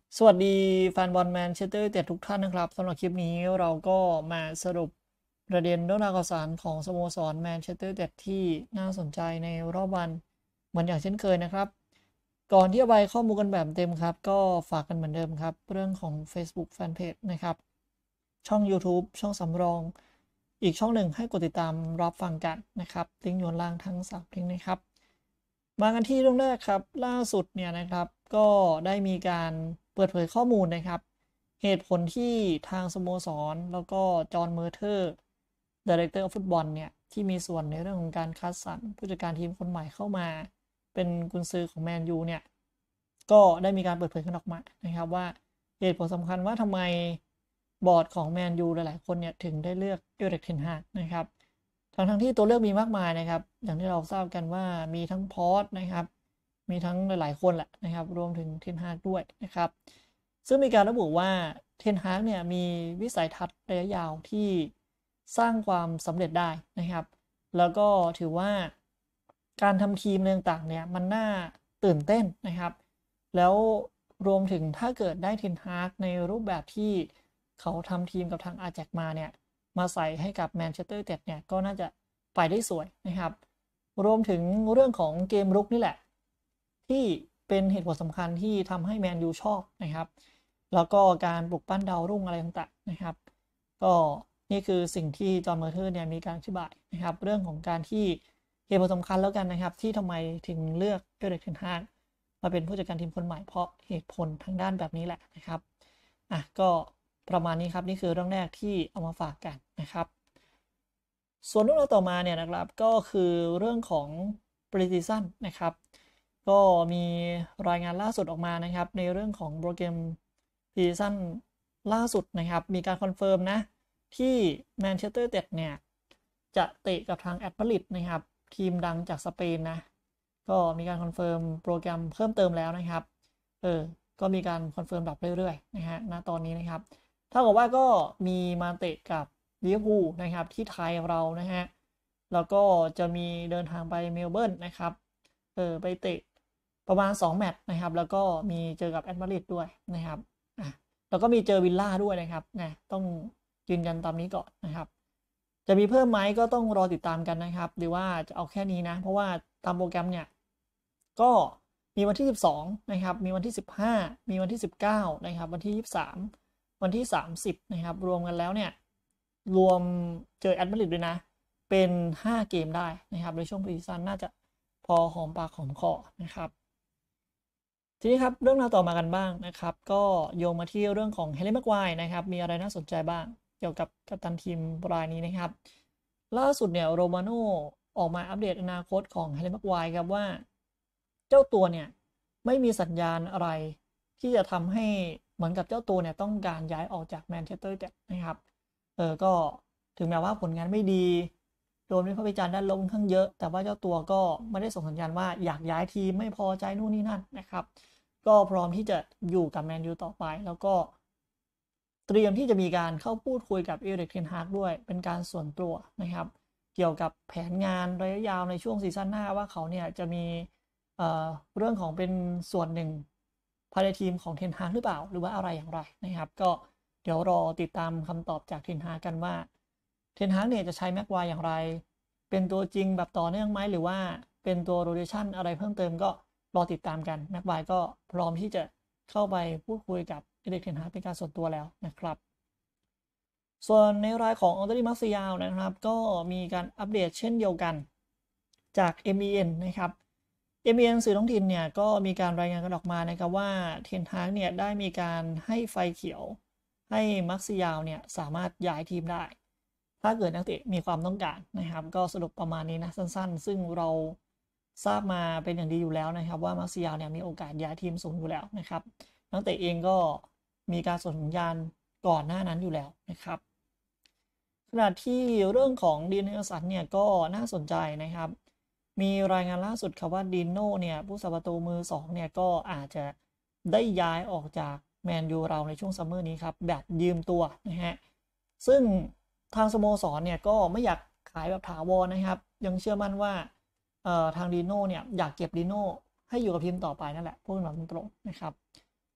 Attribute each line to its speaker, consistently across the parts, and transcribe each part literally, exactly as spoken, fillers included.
Speaker 1: สวัสดีแฟนบอลแมนเชสเตอร์ยูไนเต็ดทุกท่านนะครับสำหรับคลิปนี้เราก็มาสรุปประเด็นเรื่องราวข่าวสารของสโมสรแมนเชสเตอร์ยูไนเต็ดที่น่าสนใจในรอบวันเหมือนอย่างเช่นเคยนะครับก่อนที่จะไปข้อมูลกันแบบเต็มครับก็ฝากกันเหมือนเดิมครับเรื่องของ Facebook Fanpage นะครับช่อง YouTube ช่องสำรองอีกช่องหนึ่งให้กดติดตามรับฟังกันนะครับลิงก์อยู่ล่างทั้งสามลิงก์นะครับมากันที่เรื่องแรกครับล่าสุดเนี่ยนะครับก็ได้มีการเปิดเผยข้อมูลนะครับเหตุผลที่ทางสโมสรแล้วก็จอห์นเมอร์เทอร์ดีเรคเตอร์ฟุตบอลเนี่ยที่มีส่วนในเรื่องของการคัดสรรผู้จัดการทีมคนใหม่เข้ามาเป็นกุนซือของแมนยูเนี่ยก็ได้มีการเปิดเผยขึ้นออกมานะครับว่าเหตุผลสำคัญว่าทำไมบอร์ดของแมนยูหลายๆคนเนี่ยถึงได้เลือกเอริกเทนฮากนะครับ ทั้งทั้งที่ตัวเลือกมีมากมายนะครับอย่างที่เราทราบกันว่ามีทั้งพอสนะครับมีทั้งหลายๆคนแหละนะครับรวมถึงเทนฮากด้วยนะครับซึ่งมีการระบุว่าเทนฮากเนี่ยมีวิสัยทัศน์ระยะยาวที่สร้างความสำเร็จได้นะครับแล้วก็ถือว่าการทำทีมต่างๆเนี่ยมันน่าตื่นเต้นนะครับแล้วรวมถึงถ้าเกิดได้เทนฮากในรูปแบบที่เขาทำทีมกับทางอาแจ็กมาเนี่ย มาใส่ให้กับแมนเชสเตอร์ยูไนเต็ดเนี่ยก็น่าจะไปได้สวยนะครับรวมถึงเรื่องของเกมรุกนี่แหละที่เป็นเหตุผลสำคัญที่ทำให้แมนยูชอบนะครับแล้วก็การปลุกปั้นดาวรุ่งอะไรต่างๆนะครับก็นี่คือสิ่งที่จอห์นเมอร์เทอร์เนี่ยมีการอธิบายนะครับเรื่องของการที่เหตุผลสำคัญแล้วกันนะครับที่ทำไมถึงเลือกเอริกเทนฮากมาเป็นผู้จัดการทีมคนใหม่เพราะเหตุผลทางด้านแบบนี้แหละนะครับอ่ะก็ประมาณนี้ครับนี่คือเรื่องแรกที่เอามาฝากกันนะครับส่วนเรื่องราวต่อมาเนี่ยนะครับก็คือเรื่องของ Precision นะครับก็มีรายงานล่าสุดออกมานะครับในเรื่องของโปรแกรม Precision ล่าสุดนะครับมีการคอนเฟิร์มนะที่แมนเชสเตอร์ยูไนเต็ดเนี่ยจะเตะกับทางแอตมาดริดนะครับทีมดังจากสเปนนะก็มีการคอนเฟิร์มโปรแกรมเพิ่มเติมแล้วนะครับเออก็มีการคอนเฟิร์มแบบเรื่อยๆนะฮะณตอนนี้นะครับ เท่ากับว่าก็มีมาเตะกับลิเวอร์พูลนะครับที่ไทยเรานะฮะแล้วก็จะมีเดินทางไปเมลเบิร์นนะครับเออไปเตะประมาณสองแมตช์นะครับแล้วก็มีเจอกับแอตมาดริดด้วยนะครับอ่ะแล้วก็มีเจอวิลล่าด้วยนะครับนะต้องยืนยันตามนี้ก่อนนะครับจะมีเพิ่มไหมก็ต้องรอติดตามกันนะครับหรือว่าจะเอาแค่นี้นะเพราะว่าตามโปรแกรมเนี่ยก็มีวันที่สิบสองนะครับมีวันที่สิบห้ามีวันที่สิบเก้านะครับวันที่ยี่สิบสาม วันที่สามสิบนะครับรวมกันแล้วเนี่ยรวมเจอแอตมาดริดด้วยนะเป็นห้าเกมได้นะครับในช่วงพรีซีซั่นน่าจะพอหอมปากหอมคอนะครับทีนี้ครับเรื่องราวต่อมากันบ้างนะครับก็โยงมาที่เรื่องของเฮเลนแม็กไวร์นะครับมีอะไรน่าสนใจบ้างเกี่ยวกับกัปตันทีมรายนี้นะครับล่าสุดเนี่ยโรมาโน่ออกมาอัปเดตอนาคตของเฮเลนแม็กไวร์ครับว่าเจ้าตัวเนี่ยไม่มีสัญญาณอะไร ที่จะทำให้เหมือนกับเจ้าตัวเนี่ยต้องการย้ายออกจากแมนเชสเตอร์ยูไนเต็ดนะครับเออก็ถึงแม้ว่าผลงานไม่ดีโดนวิพากษ์วิจารณ์ด้านลบค่อนข้างเยอะแต่ว่าเจ้าตัวก็ไม่ได้ส่งสัญญาณว่าอยากย้ายทีมไม่พอใจนู่นนี่นั่นนะครับก็พร้อมที่จะอยู่กับแมนยูต่อไปแล้วก็เตรียมที่จะมีการเข้าพูดคุยกับเอริกเทนฮากด้วยเป็นการส่วนตัวนะครับเกี่ยวกับแผนงานระยะยาวในช่วงซีซั่นหน้าว่าเขาเนี่ยจะมีเอ่อเรื่องของเป็นส่วนหนึ่ง ภายในทีมของเทนฮากหรือเปล่าหรือว่าอะไรอย่างไรนะครับก็เดี๋ยวรอติดตามคำตอบจากเทนฮากกันว่าเทนฮากเนี่ยจะใช้แม็กไวร์อย่างไรเป็นตัวจริงแบบต่อเนื่องไหมหรือว่าเป็นตัวโรเ t ชันอะไรเพิ่มเติมก็รอติดตามกันแม็กไวร์ก็พร้อมที่จะเข้าไปพูดคุยกับเอริกเทนฮากเป็นการส่วนตัวแล้วนะครับส่วนในรายของอองเตอรี่มาร์ซิยาลนะครับก็มีการอัปเดตเช่นเดียวกันจาก เอ็ม อี เอ็น นะครับ เอ็ม อี เอ็น สื่อท้องถิ่นเนี่ยก็มีการรายงานกันออกมานะครับว่าเทนฮากเนี่ยได้มีการให้ไฟเขียวให้มักซิยาวเนี่ยสามารถย้ายทีมได้ถ้าเกิดนักเตะมีความต้องการนะครับก็สรุปประมาณนี้นะสั้นๆซึ่งเราทราบมาเป็นอย่างดีอยู่แล้วนะครับว่ามักซิยาวเนี่ยมีโอกาสย้ายทีมสูงอยู่แล้วนะครับนักเตะเองก็มีการส่งสัญญาณก่อนหน้านั้นอยู่แล้วนะครับขณะที่เรื่องของดีนเนอร์สันเนี่ยก็น่าสนใจนะครับมีรายงานล่าสุดครับว่าดินโน่เนี่ยผู้สับประตูมือสองเนี่ยก็อาจจะได้ย้ายออกจากแมนยูเราในช่วงซัมเมอร์นี้ครับแบบยืมตัวนะฮะซึ่งทางสโมสรเนี่ยก็ไม่อยากขายแบบถาวรนะครับยังเชื่อมั่นว่าเอ่อทางดิโน่เนี่ยอยากเก็บดิโน่ให้อยู่กับทีมต่อไปนั่นแหละพูดแบบตรงๆนะครับ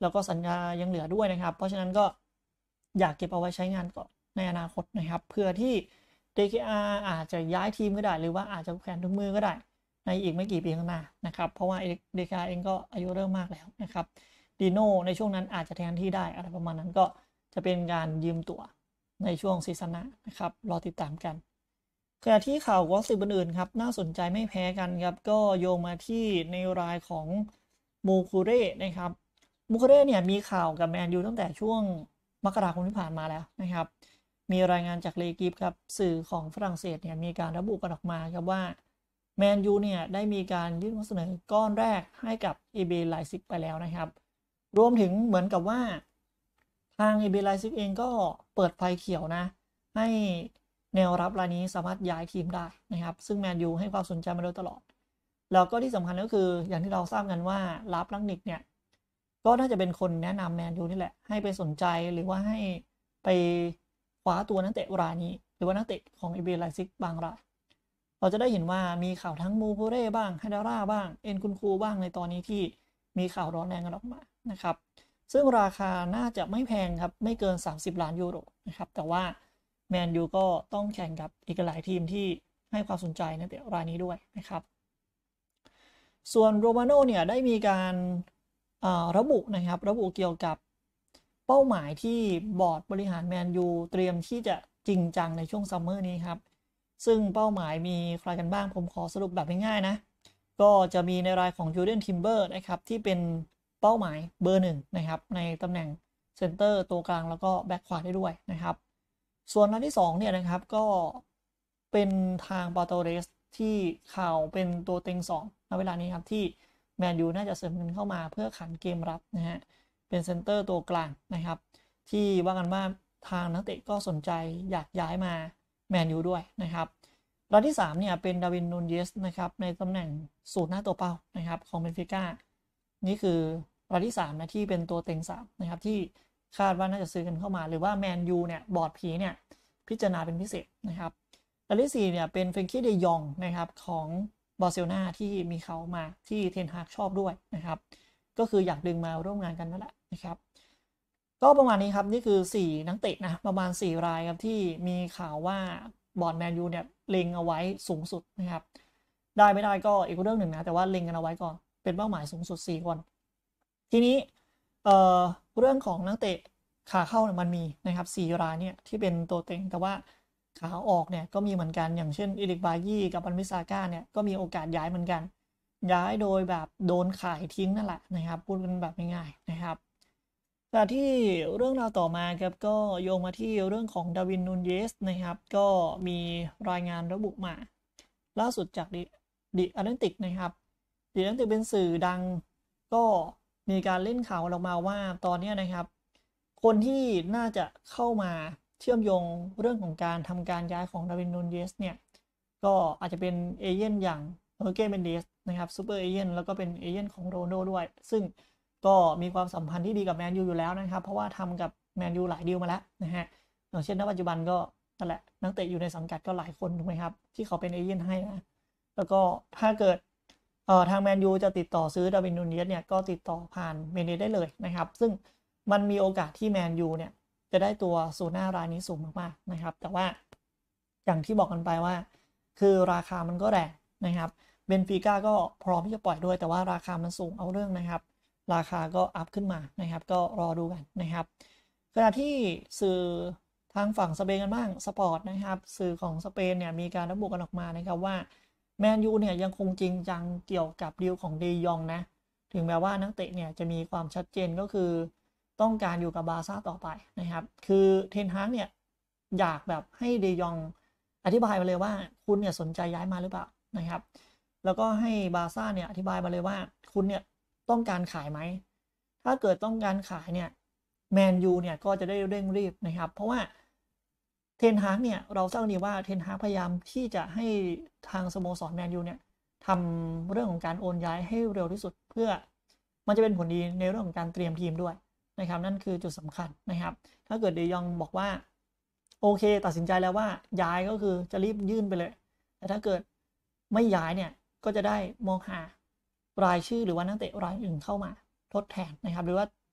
Speaker 1: แล้วก็สัญญายังเหลือด้วยนะครับเพราะฉะนั้นก็อยากเก็บเอาไว้ใช้งานก่อนในอนาคตนะครับเพื่อที่ ดี เค อาร์ อาจจะย้ายทีมก็ได้หรือว่าอาจจะแขวนถุงมือก็ได้ในอีกไม่กี่ปีข้างหน้านะครับเพราะว่า ดี เค อาร์ เองก็อายุเริ่มมากแล้วนะครับดีโน่ในช่วงนั้นอาจจะแทนที่ได้อะไรประมาณนั้นก็จะเป็นการยืมตั๋วในช่วงซีซั่นหน้านะครับรอติดตามกันขณะที่ข่าววอสิบอื่นๆครับน่าสนใจไม่แพ้กันครับก็โยงมาที่ในรายของมูคูเร่นะครับมูคูเร่เนี่ยมีข่าวกับแมนยูตั้งแต่ช่วงมกราคมที่ผ่านมาแล้วนะครับมีรายงานจากเลกิฟครับสื่อของฝรั่งเศสเนี่ยมีการระบุกันออกมาครับว่าแมนยูเนี่ยได้มีการยื่นข้อเสนอก้อนแรกให้กับ อี บี Leipzig ไปแล้วนะครับรวมถึงเหมือนกับว่าทาง อี บี Leipzig เองก็เปิดไฟเขียวนะให้แนวรับรายนี้สามารถย้ายทีมได้นะครับซึ่งแมนยูให้ความสนใจมาโดยตลอดแล้วก็ที่สำคัญก็คืออย่างที่เราทราบกันว่าลาฟลังนิกเนี่ยก็น่าจะเป็นคนแนะนำแมนยูนี่แหละให้ไปสนใจหรือว่าให้ไปคว้าตัวนักเตะรายนี้หรือว่านักเตะของ อี บี Leipzig บางรายเราจะได้เห็นว่ามีข่าวทั้งมูคูเร่บ้างไฮดาร่าบ้างเอ็นคุนคูบ้างในตอนนี้ที่มีข่าวร้อนแรงกันออกมานะครับซึ่งราคาน่าจะไม่แพงครับไม่เกินสามสิบล้านยูโรนะครับแต่ว่าแมนยูก็ต้องแข่งกับอีกหลายทีมที่ให้ความสนใจนักเตะรายนี้ด้วยนะครับส่วนโรมาโน่เนี่ยได้มีการระบุนะครับระบุเกี่ยวกับเป้าหมายที่บอร์ดบริหารแมนยูเตรียมที่จะจริงจังในช่วงซัมเมอร์นี้ครับซึ่งเป้าหมายมีใครกันบ้างผมขอสรุปแบบง่ายๆนะก็จะมีในรายของจูเลียนทิมเบอร์นะครับที่เป็นเป้าหมายเบอร์หนึ่งนะครับในตำแหน่งเซนเตอร์ตัวกลางแล้วก็แบ็คขวาได้ด้วยนะครับส่วนรายที่สองเนี่ยนะครับก็เป็นทางปาโตเรสที่ข่าวเป็นตัวเต็งสองในเวลานี้ครับที่แมนยูน่าจะเสริมเงินเข้ามาเพื่อขันเกมรับนะฮะเป็นเซนเตอร์ตัวกลางนะครับที่ว่ากันว่าทางนักเตะก็สนใจอยากย้ายมาแมนยูด้วยนะครับรายที่สามเนี่ยเป็นดาวินนูนเยสนะครับในตำแหน่งสูตรหน้าตัวเป้านะครับของเบนฟิก้านี่คือรายที่สามนะที่เป็นตัวเต็งสามนะครับที่คาดว่าน่าจะซื้อกันเข้ามาหรือว่าแมนยูเนี่ยบอร์ดผีเนี่ยพิจารณาเป็นพิเศษนะครับรายที่สี่เนี่ยเป็นเฟรนกี้เดยองนะครับของบาร์เซโลนาที่มีเขามาที่เทนฮากชอบด้วยนะครับก็คืออยากดึงมาร่วมงานกันนั่นแหละนะครับก็ประมาณนี้ครับนี่คือสี่นักเตะนะประมาณสี่รายครับที่มีข่าวว่าบอร์ดแมนยูเนี่ยเล็งเอาไว้สูงสุดนะครับได้ไม่ได้ก็อีกเรื่องหนึ่งนะแต่ว่าเล็งกันเอาไว้ก่อนเป็นเป้าหมายสูงสุดสี่คนทีนี้เอ่อเรื่องของนักเตะขาเข้าเนี่ยมันมีนะครับสี่รายเนี่ยที่เป็นตัวเต็งแต่ว่าขาออกเนี่ยก็มีเหมือนกันอย่างเช่นอิริกบายี่กับอันวิซาก้าเนี่ยก็มีโอกาสย้ายเหมือนกันย้ายโดยแบบโดนขายทิ้งนั่นแหละนะครับพูดกันแบบง่ายๆนะครับแต่ที่เรื่องราวต่อมาครับก็โยงมาที่เรื่องของดาวินนูนเยสนะครับก็มีรายงานระบุมาล่าสุดจากดิดิแอตแลนติกนะครับดิแอตแลนติกเป็นสื่อดังก็มีการเล่นข่าวออกมาว่าตอนนี้นะครับคนที่น่าจะเข้ามาเชื่อมโยงเรื่องของการทำการย้ายของดาวินนูนเยสเนี่ยก็อาจจะเป็นเอเย่นอย่างเฮอร์เก้เมนเดสนะครับซูเปอร์เอเย่นแล้วก็เป็นเอเย่นของโรนัลโดด้วยซึ่งก็มีความสัมพันธ์ที่ดีกับแมนยูอยู่แล้วนะครับเพราะว่าทำกับแมนยูหลายดีลมาแล้วนะฮะอย่างเช่นณปัจจุบันก็นั่นแหละนักเตะอยู่ในสังกัดก็หลายคนถูกไหมครับที่เขาเป็นเอเย่นให้นะแล้วก็ถ้าเกิดเอ่อทางแมนยูจะติดต่อซื้อดาวินนูนเยสเนี่ยก็ติดต่อผ่านเมเนได้เลยนะครับซึ่งมันมีโอกาสที่แมนยูเนี่ยจะได้ตัวศูนย์หน้ารายนี้สูงมากๆนะครับแต่ว่าอย่างที่บอกกันไปว่าคือราคามันก็แรงนะครับเบนฟิก้าก็พร้อมที่จะปล่อยด้วยแต่ว่าราคามันสูงเอาเรื่องนะครับราคาก็อัพขึ้นมานะครับก็รอดูกันนะครับขณะที่สื่อทางฝั่งสเปนกันบ้างสปอร์ตนะครับสื่อของสเปนเนี่ยมีการระบุกันออกมานะครับว่าแมนยูเนี่ยยังคงจริงจังเกี่ยวกับดีลของเดยองนะถึงแม้ว่านักเตะเนี่ยจะมีความชัดเจนก็คือต้องการอยู่กับบาร์ซ่าต่อไปนะครับคือเทนฮากเนี่ยอยากแบบให้เดยองอธิบายมาเลยว่าคุณเนี่ยสนใจย้ายมาหรือเปล่านะครับแล้วก็ให้บาร์ซ่าเนี่ยอธิบายมาเลยว่าคุณเนี่ยต้องการขายไหมถ้าเกิดต้องการขายเนี่ยแมนยูเนี่ยก็จะได้เร่งรีบนะครับเพราะว่าเทนฮากเนี่ยเราทราบดีว่าเทนฮากพยายามที่จะให้ทางสโมสรแมนยูเนี่ยทำเรื่องของการโอนย้ายให้เร็วที่สุดเพื่อมันจะเป็นผลดีในเรื่องของการเตรียมทีมด้วยนะครับนั่นคือจุดสำคัญนะครับถ้าเกิดเดยองบอกว่าโอเคตัดสินใจแล้วว่าย้ายก็คือจะรีบยื่นไปเลยแต่ถ้าเกิดไม่ย้ายเนี่ยก็จะได้มองหารายชื่อหรือว่านักเตะรายอื่นเข้ามาทดแทนนะครับหรือว่า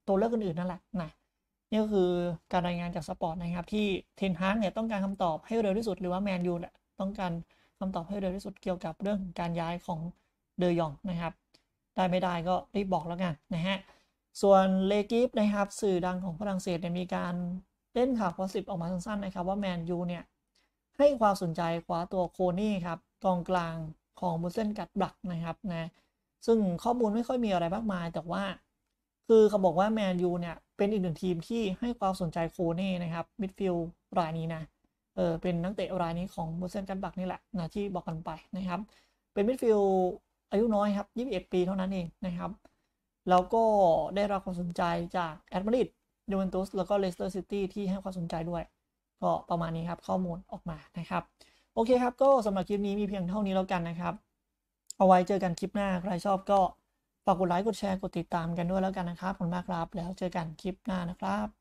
Speaker 1: ตัวเลือกอื่นๆนั่นแหละนะนี่ก็คือการรายงานจากสปอร์ตนะครับที่เทนฮากเนี่ยต้องการคำตอบให้เร็วที่สุดหรือว่าแมนยูเนี่ยต้องการคำตอบให้เร็วที่สุดเกี่ยวกับเรื่องการย้ายของเดยองนะครับได้ไม่ได้ก็รีบบอกแล้วกันนะฮะส่วนเลกิฟนะครับสื่อดังของฝรั่งเศสเนี่ยมีการเล่นข่าวพอสิบออกมาสั้นๆนะครับว่าแมนยูเนี่ยให้ความสนใจคว้าตัวโคนี่ครับกองกลางของบุเซนกัดบลักนะครับนะซึ่งข้อมูลไม่ค่อยมีอะไรมากมายแต่ว่าคือเขาบอกว่าแมนยูเนี่ยเป็นอีกหนึ่งทีมที่ให้ความสนใจโคเน่นะครับมิดฟิลด์รายนี้นะเออเป็นนักเตะรายนี้ของบุเซนกัดบลักนี่แหละนะที่บอกกันไปนะครับเป็นมิดฟิลด์อายุน้อยครับยี่สิบเอ็ดปีเท่านั้นเองนะครับแล้วก็ได้รับความสนใจจากแอตมาดริดยูเวนตุสแล้วก็เลสเตอร์ซิตี้ที่ให้ความสนใจด้วยก็ประมาณนี้ครับข้อมูลออกมานะครับโอเคครับก็สำหรับคลิปนี้มีเพียงเท่านี้แล้วกันนะครับเอาไว้เจอกันคลิปหน้าใครชอบก็ฝากกดไลค์กดแชร์กดติดตามกันด้วยแล้วกันนะครับขอบคุณมากครับแล้วเจอกันคลิปหน้านะครับ